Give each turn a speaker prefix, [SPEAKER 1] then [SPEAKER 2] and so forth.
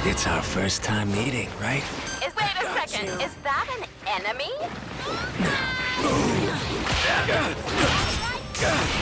[SPEAKER 1] It's our first time meeting, right?
[SPEAKER 2] Wait a second. Is that an enemy?